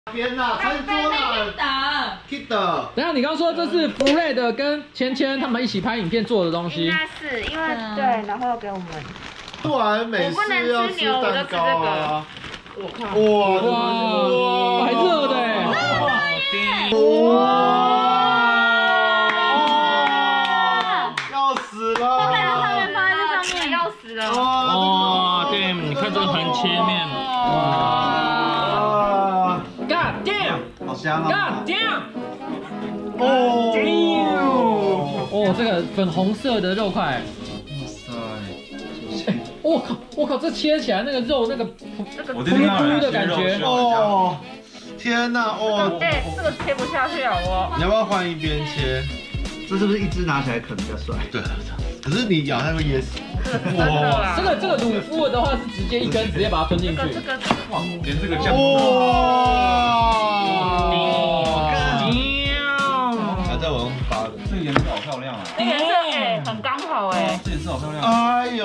边呐，餐桌啦 ，Kid。 等下，你刚说这是 Fred 跟芊芊他们一起拍影片做的东西。 应该是因为对，然后给我们。 做完美式要吃蛋糕啊！ 我看。 哇，还热的哎！ 哇！要死了！ 放在上面，放在这上面，要死了！ 哇，对，你看这个横切面，哇 ，God damn， 好香啊 God damn， 哦，这个粉红色的肉块。 我靠！我靠！这切起来那个肉，那个咕噜咕噜的感觉哦！天哪！哦！ 哎，这个切不下去啊！ 你要不要换一边切？ 这是不是一只拿起来啃比较帅？ 对，可是你咬它会噎死。 哇！这个鲁夫的话是直接一根直接把它吞进去。 连这个酱。 在我用发的。 这个颜色好漂亮啊！ 这颜色哎，很刚好哎。 这颜色好漂亮。 哎呦！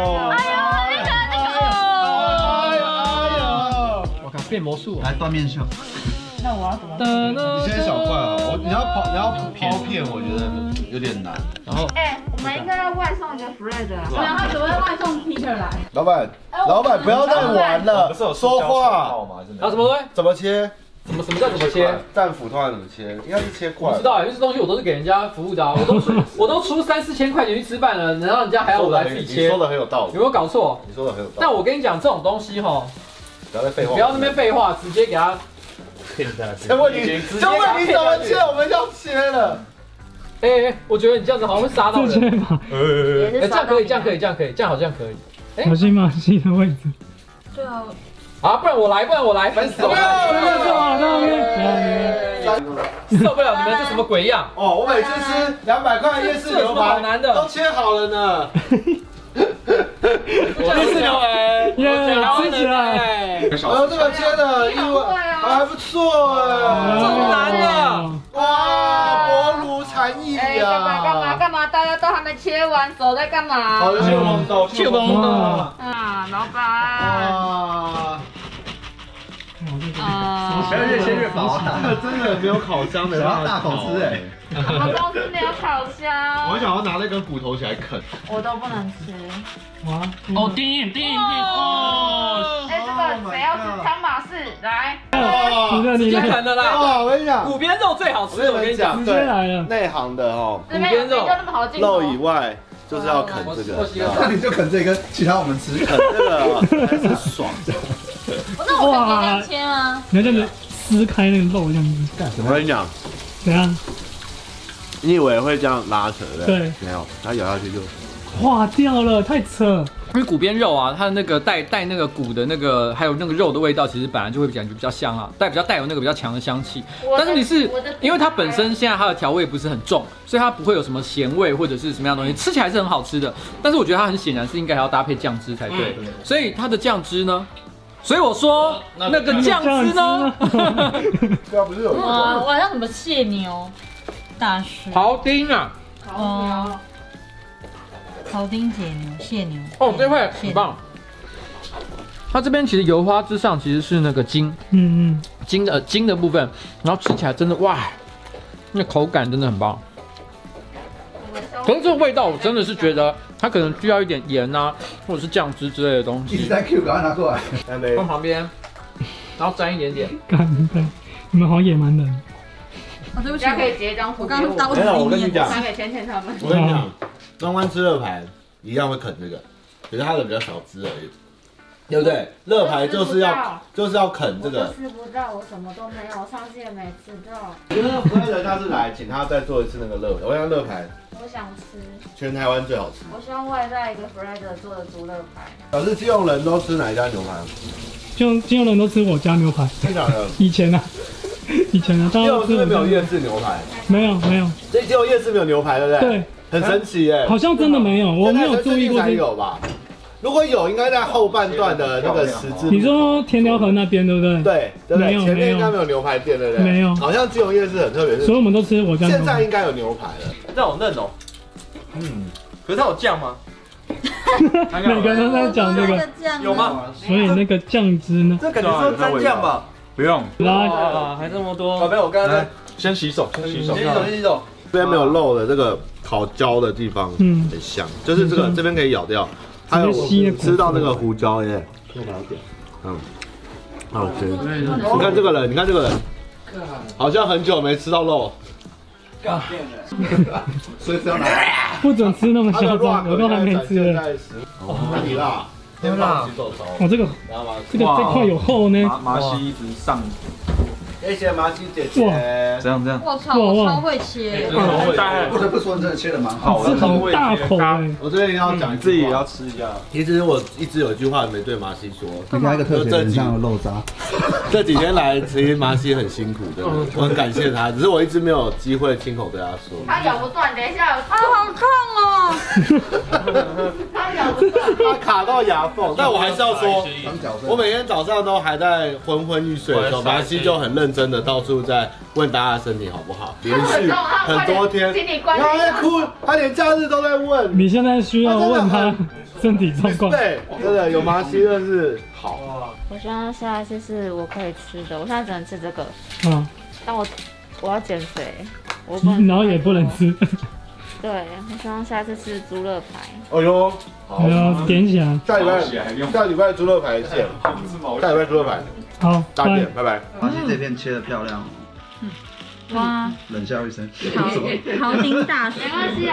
我靠，变魔术！ 来断面秀。 那我要怎么？ 你先小块好，你要抛片，我觉得有点难。然后， 哎，我们应该要外送一个 Fred 啊。 然后他只会外送 Peter 来。 老板不要再玩了，说话。 啊，什么东西？ 怎么切？ 什么叫怎么切？ 蛋腐通常怎么切？应该是切块。 不知道，因为这东西我都是给人家服务的啊，我都出3、4千块钱去吃饭了，然后人家还要我来自己切。 你说的很有道理。 有没有搞错？ 你说的很有道理。 但我跟你讲，这种东西哈， 不要再废话， 不要那边废话，直接给他。 这问你怎么切？我们要切了。 哎，我觉得你这样子好像会杀到人。 这样可以，这样好像可以。 小心马戏的位置。 对啊。 啊，不然我来，烦死了！受不了你们这什么鬼样！ 哦，我每次吃200块夜市牛排，都切好了呢。 夜市牛排， 吃起来！ 哎呦，这个切的意外还不错哎， 这么难的！ 哇，薄如蝉翼呀！ 干嘛？大家都还没切完，手在干嘛？ 好，切龙豆。 啊，老板。 不要越切越薄啊！ 这个真的没有烤箱的， 想要大口吃哎。 我们公司没有烤箱。 我想要拿那根骨头起来啃。 我都不能吃。 哇！ 哦，叮哦！ 哎，这个谁要吃汤马士？来。 直接啃的啦！ 哇，我跟你讲， 骨边肉最好吃，我跟你讲， 直接来了。 内行的哦， 骨边肉那么好进肉以外。就是要啃这个， 那你就啃这根，其他我们吃。 啃这个才是爽的。 那我可以这样切吗？ 你要这样子撕开那个肉，这样子干。 我跟你讲， 怎样？ 你以为会这样拉扯的？ 对， 没有，它咬下去就化掉了，太扯。 因为骨边肉啊，它的那个带那个骨的那个，还有那个肉的味道，其实本来就会感觉比较香啊，带有那个比较强的香气。但是你是因为它本身现在它的调味不是很重，所以它不会有什么咸味或者是什么样的东西，吃起来是很好吃的。但是我觉得它很显然是应该还要搭配酱汁才对，所以它的酱汁呢？所以我说那个酱汁呢？ 对啊，不是有我好像什么蟹牛大师。 庖丁啊。 哦。庖丁解牛、蟹牛。 哦，这块很棒。它这边其实油花之上其实是那个筋，筋的部分，然后吃起来真的哇，那口感真的很棒。可是这个味道我真的是觉得它可能需要一点盐啊，或者是酱汁之类的东西。 一直在 Q， 赶快拿过来。 放旁边，然后沾一点点。 你们好野蛮人。 对不起， 可以截一张图。 我刚刚刀子我跟你讲， 拿给芊芊他们。 我跟你讲，中湾吃乐牌一样会啃这个，可是它的比较少汁而已，对不对？乐牌就是要啃这个。 我吃不到，我什么都没有，我上次也没吃到。 因为福瑞人下次来，请他再做一次那个乐牌，我想乐牌。 我想吃。 全台湾最好吃。 我希望外带一个 Fred 做的猪乐牌。 可是基隆人都吃哪一家牛排？ 基隆人都吃我家牛排。 真的？ 以前啊， 基隆是不是没有夜市牛排？ 没有。 所以基隆夜市没有牛排，对不对？ 对。 很神奇耶。 好像真的没有，我没有注意过。 才有吧？如果有，应该在后半段的那个十字。 你说田寮河那边对不对？ 对， 没有， 前面应该没有牛排店，对不对？ 没有。 好像基隆夜市很特别， 所以我们都吃我家。 现在应该有牛排了， 这好嫩哦。可是它有酱吗？ 每个人都在讲这个， 有吗？ 所以那个酱汁呢？ 这感觉是蘸酱吧？ 不用。 来， 哇，还这么多。 没有，我刚才先洗手，先洗手。 这边没有肉的这个烤焦的地方，很香，就是这个这边可以咬掉，还有吃到那个胡椒耶，好吃。你看这个人，你看这个人，好像很久没吃到肉。 所以是要拿。 不准吃那么嚣张，我都还没吃呢。 哪里辣？先放起手烧。 哦，这个这块有厚呢。 麻西一直上。 谢谢麻西姐姐。 这样。 我操，我超会切。 不得不说，真的切的蛮好是的。 很大口哎。 我这边要讲， 自己也要吃一下。 其实我一直有一句话没对麻西说， 你给他一个特写，很像肉渣。 这几天来，其实麻西很辛苦，真的，我很感谢他，只是我一直没有机会亲口对他说。 他咬不断，等一下， 啊，好痛哦！ 他咬不断。 他卡到牙缝，但我还是要说，我每天早上都还在昏昏欲睡的时候，麻西就很认真的到处在问大家身体好不好，连续很多天，他在哭，他连假日都在问。 你现在需要问他身体状况。 对，真的有麻西真的是好。 我希望下一次是我可以吃的，我现在只能吃这个， 啊， 但我要减肥，我不能然后也不能吃。 对，我希望下次吃猪肋排。 哎呦，好， 要点起来。 下礼拜猪肋排见，下礼拜猪肋排， 好， 大点，拜拜。 麻西这片切的漂亮， 哇， 冷笑一声。 庖丁大师。 没关系。